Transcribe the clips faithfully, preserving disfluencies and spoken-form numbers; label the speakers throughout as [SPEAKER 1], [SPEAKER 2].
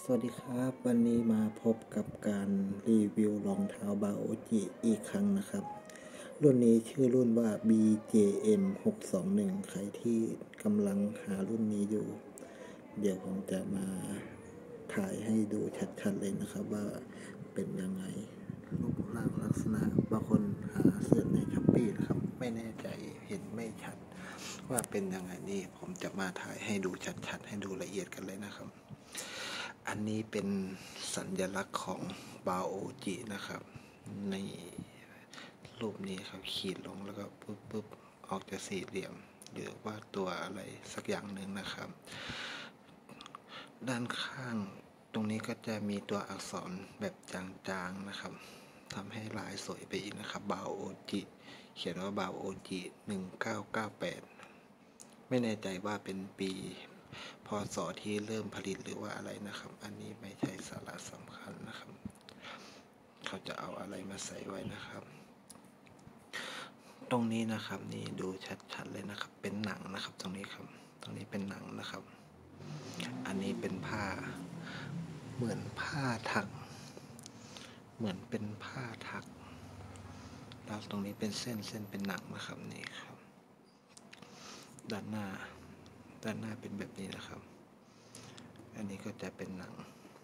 [SPEAKER 1] สวัสดีครับวันนี้มาพบกับการรีวิวรองเท้าบาโอจิอีกครั้งนะครับรุ่นนี้ชื่อรุ่นว่า บี เจ เอ็ม หกสองหนึ่ง ใครที่กำลังหารุ่นนี้อยู่เดี๋ยวผมจะมาถ่ายให้ดูชัดๆเลยนะครับว่าเป็นยังไงรูปร่างลักษณะบางคนหาเสื้อในช้อปปี้นะครับไม่แน่ใจเห็นไม่ชัดว่าเป็นยังไงนี่ผมจะมาถ่ายให้ดูชัดๆให้ดูละเอียดกันเลยนะครับอันนี้เป็นสัญลักษณ์ของบาโอจินะครับในรูปนี้ครับขีดลงแล้วก็ปุ๊บปุ๊บออกจากสี่เหลี่ยมหรือว่าตัวอะไรสักอย่างหนึ่งนะครับด้านข้างตรงนี้ก็จะมีตัวอักษรแบบจางๆนะครับทำให้ลายสวยไปอีกนะครับบาโอจิเขียนว่าบาโอจิหนึ่งเก้าเก้าแปดไม่แน่ใจว่าเป็นปีพศที่เริ่มผลิตหรือว่าอะไรนะครับอันนี้ไม่ใช่สาระสำคัญนะครับเขาจะเอาอะไรมาใส่ไว้นะครับตรงนี้นะครับนี่ดูชัดๆเลยนะครับเป็นหนังนะครับตรงนี้ครับตรงนี้เป็นหนังนะครับอันนี้เป็นผ้าเหมือนผ้าถักเหมือนเป็นผ้าถักแล้วตรงนี้เป็นเส้นเส้นเป็นหนังนะครับนี่ครับด้านหน้าด้านหน้าเป็นแบบนี้นะครับอันนี้ก็จะเป็นหนัง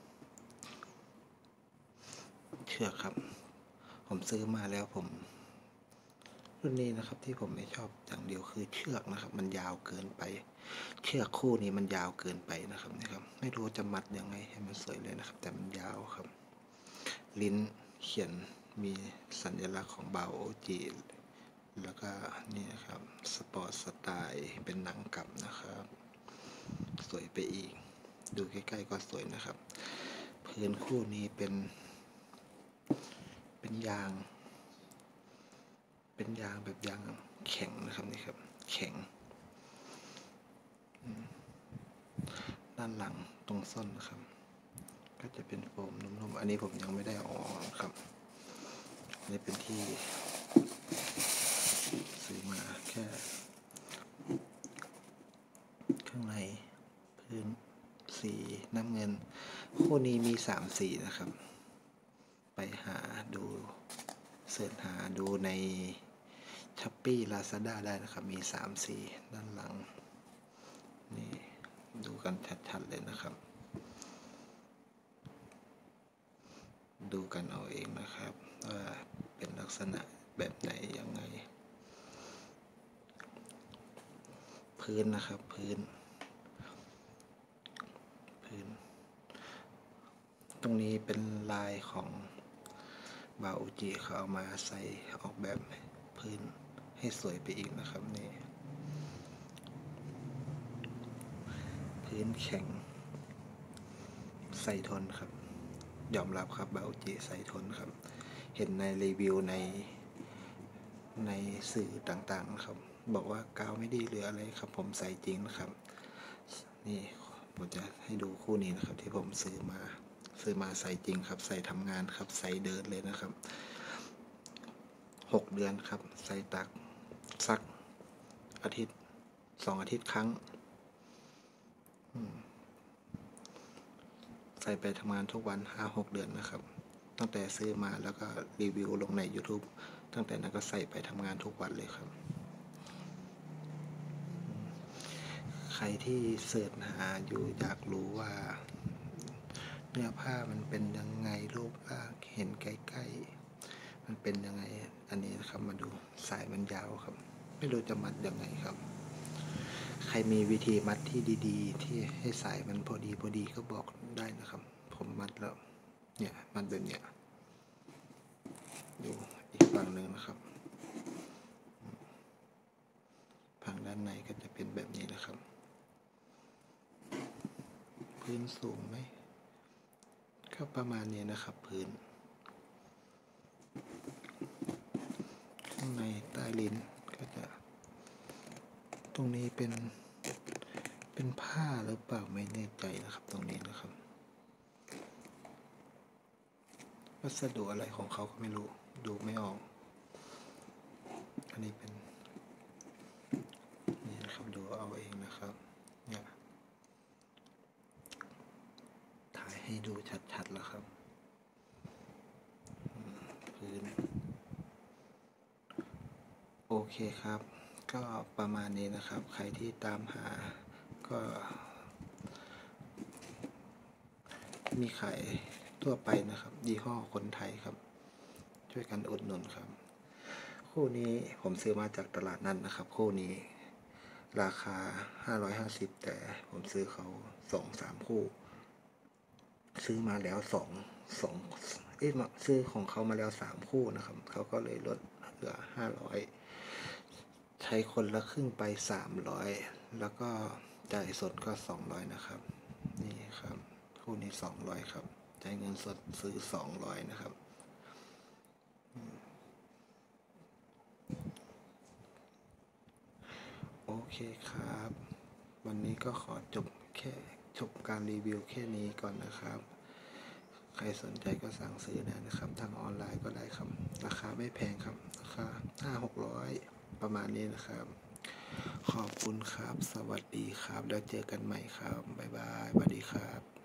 [SPEAKER 1] เชือกครับผมซื้อมาแล้วผมรุ่นนี้นะครับที่ผมไม่ชอบอย่างเดียวคือเชือกนะครับมันยาวเกินไปเชือกคู่นี้มันยาวเกินไปนะครับนี่ครับไม่รู้จะมัดยังไงให้มันสวยเลยนะครับแต่มันยาวครับลิ้นเขียนมีสัญลักษณ์ของบาโอจิแล้วก็นี่ครับสปอร์ตสไตล์เป็นหนังกลับนะครับสวยไปอีกดูใกล้ๆก็สวยนะครับพื้นคู่นี้เป็นเป็นยางเป็นยางแบบยางแข็งนะครับนี่ครับแข็งด้านหลังตรงส้นนะครับก็จะเป็นโฟมนุ่มๆอันนี้ผมยังไม่ได้ออกครับนี่เป็นที่ซื้อมาแค่ข้างในพื้นสีน้ำเงินคู่นี้มีสามสีนะครับไปหาดูเสิร์ชหาดูในช้อปปี้ลาซาด้าได้นะครับมีสามสีด้านหลังนี่ดูกันชัดๆเลยนะครับดูกันเอาเองนะครับว่าเป็นลักษณะแบบไหนยังไงพื้นนะครับพื้นพื้นตรงนี้เป็นลายของบาโอจิเขาเอามาใส่ออกแบบพื้นให้สวยไปอีกนะครับนี่พื้นแข็งใส่ทนครับยอมรับครับบาโอจิใส่ทนครับเห็นในรีวิวในในสื่อต่างๆนะครับบอกว่ากาวไม่ดีหรืออะไรครับผมใส่จริงนะครับนี่ผมจะให้ดูคู่นี้นะครับที่ผมซื้อมาซื้อมาใส่จริงครับใส่ทำงานครับใส่เดินเลยนะครับหกเดือนครับใส่ตักซักอาทิตย์สองอาทิตย์ครั้งใส่ไปทำงานทุกวันห้าหกเดือนนะครับตั้งแต่ซื้อมาแล้วก็รีวิวลงใน YouTube ตั้งแต่นั้นก็ใส่ไปทำงานทุกวันเลยครับใครที่เสิร์ชหาอยู่อยากรู้ว่าเนื้อผ้ามันเป็นยังไงรูปร่างเห็นใกล้ๆมันเป็นยังไงอันนี้นะครับมาดูสายมันยาวครับไม่รู้จะมัดยังไงครับใครมีวิธีมัดที่ดีๆที่ให้สายมันพอดีพอดีก็บอกได้นะครับผมมัดแล้วเนี่ยมัดแบบเนี้ยดูอีกฝั่งหนึ่งนะครับฝั่งด้านในก็จะเป็นแบบนี้นะครับพื้นสูงไหมก็ประมาณนี้นะครับพื้นข้างในใต้ลิ้นก็จะตรงนี้เป็นเป็นผ้าหรือเปล่าไม่แน่ใจนะครับตรงนี้นะครับวัสดุอะไรของเขาก็ไม่รู้ดูไม่ออกอันนี้เป็นนี่นะครับดูเอาเองนะครับเนี่ยถ่ายให้ให้ดูชัดๆแล้วครับพื้นโอเคครับก็ประมาณนี้นะครับใครที่ตามหาก็มีขายทั่วไปนะครับยี่ห้อคนไทยครับช่วยกันอุดหนุนครับคู่นี้ผมซื้อมาจากตลาดนัด นนะครับคู่นี้ราคาห้าร้อยห้าสิบแต่ผมซื้อเขาสองสามคู่ซื้อมาแล้วสองสองเอ๊ะซื้อของเขามาแล้วสามคู่นะครับเขาก็เลยลดเหลือห้าร้อยใช้คนละครึ่งไปสามร้อยแล้วก็จ่ายสดก็สองร้อยนะครับนี่ครับคู่นี้สองร้อยครับจ่ายเงินสดซื้อสองร้อยนะครับโอเคครับวันนี้ก็ขอจบแค่จบการรีวิวแค่นี้ก่อนนะครับใครสนใจก็สั่งซื้อได้นะครับทางออนไลน์ก็ได้ครับราคาไม่แพงครับราคาห้าหกร้อยประมาณนี้นะครับขอบคุณครับสวัสดีครับแล้วเจอกันใหม่ครับบ๊ายบายสวัสดีครับ